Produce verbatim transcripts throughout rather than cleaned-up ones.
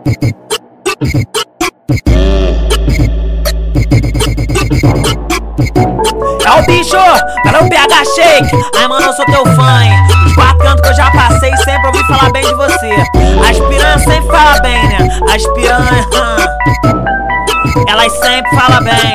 É o bicho, cara, o P H Shake. Ai, mano, eu sou teu fã, hein? Os quatro cantos que eu já passei sempre ouvi falar bem de você. As piranha sempre fala bem, né? As piranha, elas sempre falam bem.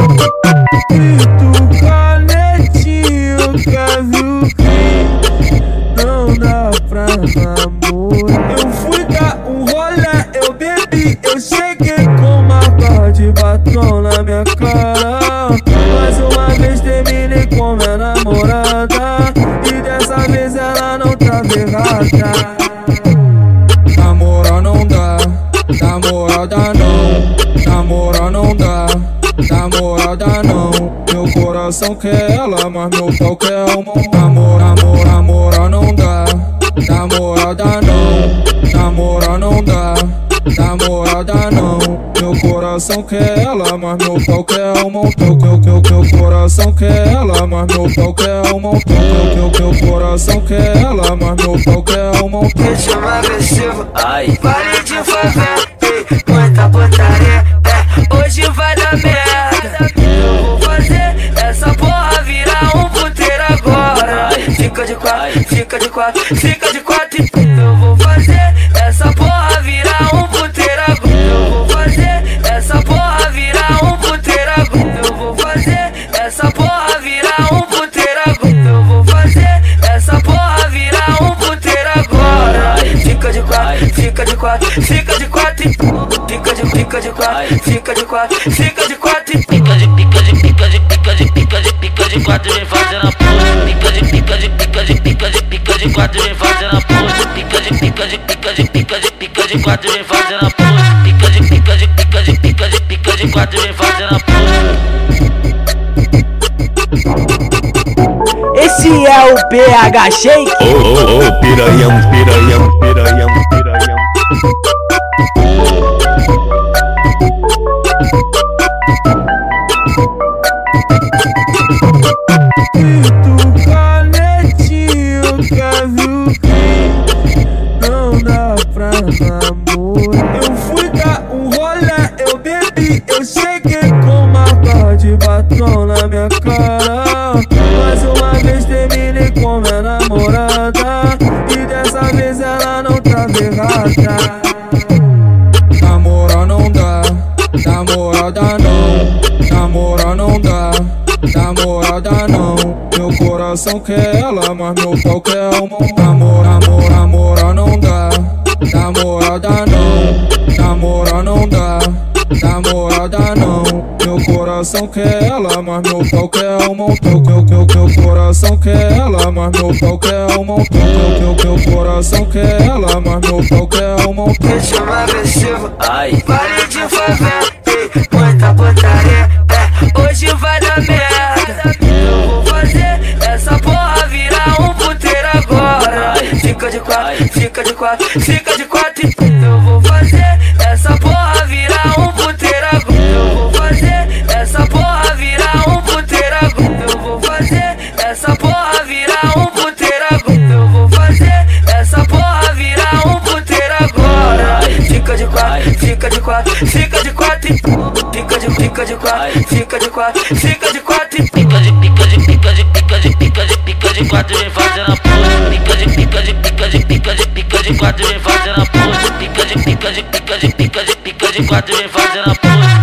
Tu canetinho, quer ver que não dá pra namorar. Eu fui dar um rolê, eu bebi, eu cheguei com uma barra de batom na minha cara. Mais uma vez terminei com minha namorada, e dessa vez ela não tá errada. Namorar não dá, namorada não. Namorar não dá, namorada não. Meu coração quer ela, mas meu pau quer uma. Namor, namor, namorar não dá, namorada não. Namorar não dá, namorada não. Meu coração quer ela, mas meu pau quer um montão. Meu, meu, meu coração quer ela, mas meu pau quer um montão. Meu, meu, meu coração quer ela, mas meu pau quer um montão. Ritmo agressivo, ai, vale de favela, ei, muita putaria, é, hoje vai dar merda. Eu vou fazer essa porra virar um puteiro agora. Fica de quatro, fica de quatro, fica de quatro. Eu vou fazer essa porra virar um puteiro agora. Eu vou fazer essa porra virar um puteiro agora. Eu vou fazer essa porra virar um puteiro agora. Eu vou fazer essa porra virar um puteiro agora. Fica de quatro, fica de quatro, fica de quatro. Fica de, fica de quatro, fica de quatro, fica de quatro. Fica de, pica de, pica de, pica de, pica de, pica de quatro, vem fazendo a pose. Pica de, pica de, pica de, pica de, pica de quatro, vem fazendo a pose. Pica de, pica de, pica de, pica de, pica de quatro, vem fazendo a pose. Pica de, pica de, pica de, pica de, pica de quatro, vem fazendo a pose. Esse é o P H Shake. Ô, ô, ô, piranhão, piranhão, piranhão, piranhão. Tu canetinho, quer ver que não dá pra namorar. Eu fui dar um rolê, eu bebi, eu cheguei com uma barra de batom na minha cara. Mais uma vez terminei com minha namorada, e dessa vez ela não tá errada. Namorar não dá, namorada não. Namorar não dá, namorada não. Meu coração quer ela, mas meu pau quer uma. Namor, namor, namorar não dá, namorada não. Namorar não dá, namorada não. Meu coração quer ela, mas meu pau quer um montão. Meu, meu, meu coração quer ela, mas meu pau quer um montão. Meu, meu, meu coração quer ela, mas meu pau quer um montão. Ritmo agressivo, ai, vale de favela, ei, muita putaria, é, hoje vai dar merda. Eu vou fazer essa porra virar um puteiro agora. Fica de quatro, fica de quatro, fica de quatro. Eu vou fazer essa porra virar um puteiro agora. Eu vou fazer essa porra virar um puteiro agora. Eu vou fazer essa porra virar um puteiro agora. Eu vou fazer essa porra virar um puteiro agora. Fica de quatro, fica de quatro, fica de quatro. Fica de, fica de quatro, fica de quatro, fica de quatro. Pica de, pica de, pica de, pica de, pica de, pica de quatro, vem fazendo a pose. Pica de, pica de, pica de, pica de, pica de quatro, vem fazendo a pose. Pica de, pica de, pica de, pica de, pica de quatro, vem fazendo a pose.